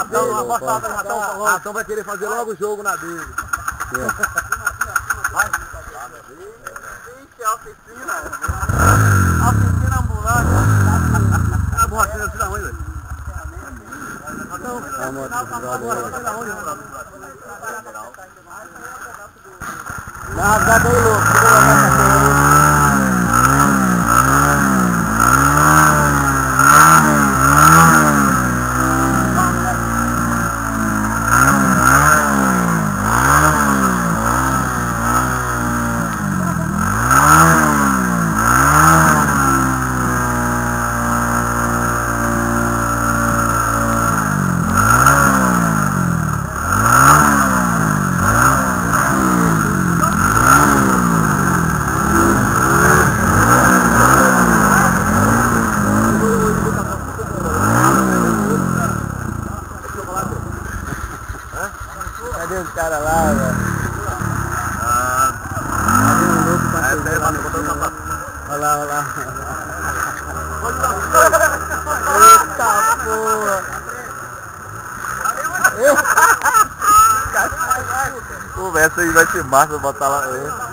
Ratão vai querer fazer logo o jogo na dele. Vai. Ixi, a oficina. A oficina ambulante. A borrachinha assim da onde, velho? Dá uma rasgada aí, louco. Cadê os caras lá, velho? Cadê o louco pra fazer lá no fundo? Olha lá, olha lá. Eita porra! Pô, essa aí vai ser massa botar lá.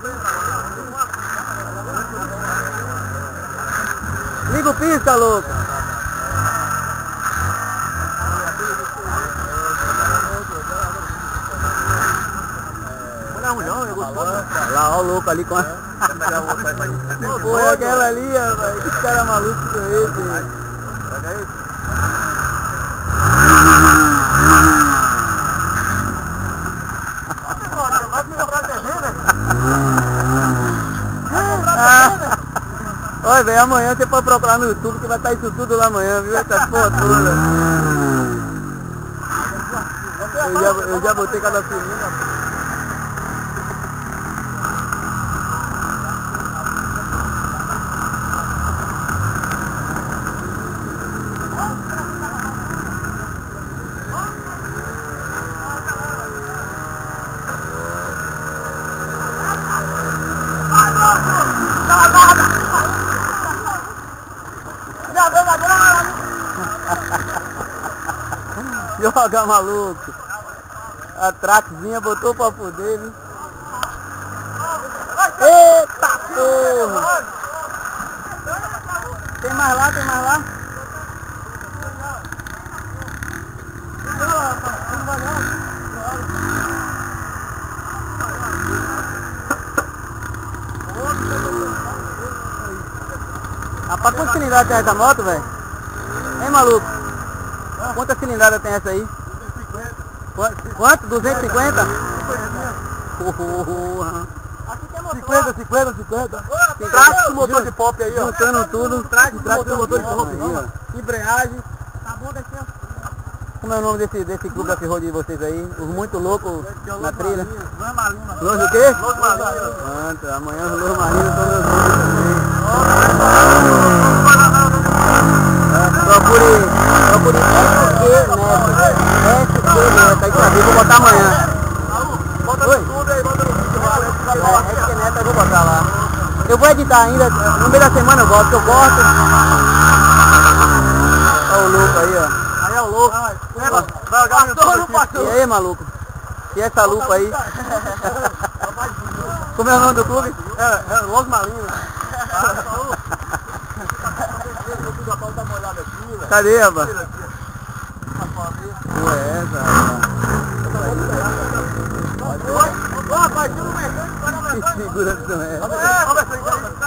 Liga o pisca, louco! Lá, ó o louco ali com a... Pô, é aquela ali, velho. Que cara maluco que é esse? Olha, velho, amanhã você pode procurar no YouTube que vai estar isso tudo lá amanhã, viu? Essas porra toda. Eu já botei cada filminho. Joga, maluco. A traquezinha botou pra poder, viu? Eita porra! Tem mais lá, tem mais lá? Rapaz, quantas cilindradas tem essa moto, velho? Hein, maluco? Quantas cilindradas tem essa aí? 250. Quanto? 250? Porra! 50. Traço do motor de pop aí, ó. Juntando tudo. Traço do motor de pop aí, ó. Embreagem. Tá bom, desceu. Como é o nome desse clube da Ferro de vocês aí? Os muito loucos na trilha? Los o quê? Los Marinos. Pronto, amanhã os Los Marinos estão meus nomes também. Procure SQ Neto, aí pra ver, vou botar amanhã. Bota no tudo aí, bota no vídeo lá. SQ Neto, eu vou botar lá. Eu vou editar ainda, no meio da semana eu boto, eu corto. Olha o louco aí, ó. Aí é o louco. E aí, maluco? E essa lupa aí? Como é o nome do clube? É Los Marinos. Cadê, rapaz? Pô, é essa, rapaz? Que segurança é essa?